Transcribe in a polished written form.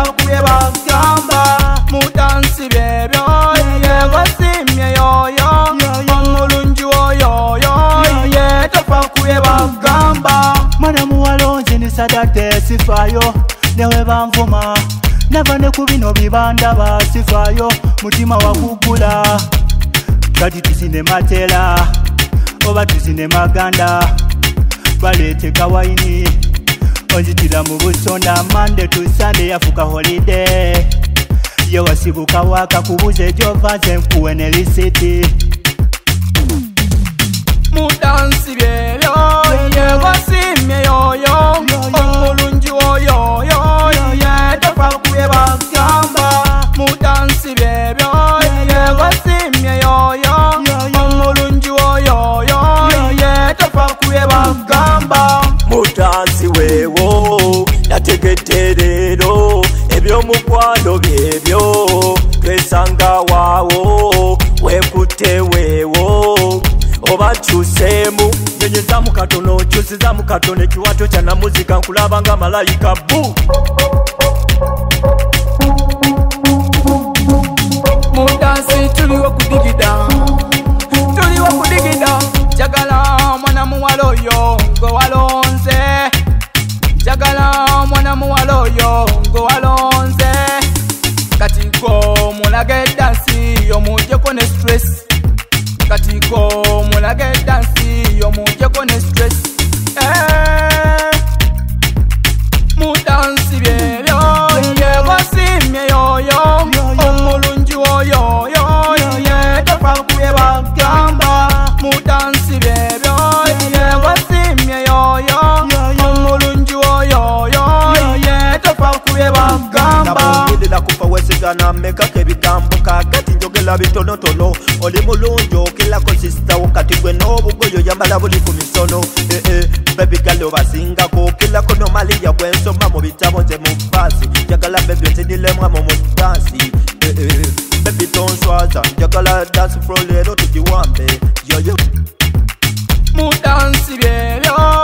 tofakuye bagamba mudansi byebyo yego simye yoyo omulungi oyoyo ye tofakuye bagamba mwana muwalonzi ni sadate sifayo newe bamvuma nava ne ku bino bibanda basifayo mutima wakugula kati tusine matela oba tusine maganda balete kawaini onzitira mu busonda Monday to Sunday yafuka holiday ye wasibuka waka kubuze jovanze nkuwe ne lisiti mudansi byebyo yego simye yoyo omulungi oyoyo ye tofakuye bagamba mudansi byebyo yego simye yoyo omulungi oyoyo ye tofakuye bagamba mudansi wewo yategedde leero ebyomukwano byebyo twesanga waawo wekutte weewo oba nkyuseemu nyenyezaamu katono nkyusizaamu katono ekiwato kya namuzika nkulaba nga malayika bu mudansi tuliwo kudigida jagala mwana muwala oyo ng'owalonze jagala mwana muwala oyo ng'owalonze kati go mulage dansi yomujjeko ne stress kati go mulage dansi yomujjeko ne stress mudansi byebyo yego simye yoyo omulungi oyoyo ye tofakuye bagamba mudansi byebyo yego simye yoyo omulungi oyoyo ye tofakuye bagamba nabungirira kufa wesigana mekako ebigambo kakati njogera bitonotono oli mulungi okirako sisitawo kati gwe n'obugoyo yambala buli ku misono bebigalo basingako okirako nomaliya bwensoma mu bitabo nze mu faasi njagala bebyo nzinilemwamu mu dansi bebi tonswaza njagala dansi fro leero tugiwambe yoyo mudansi byebyo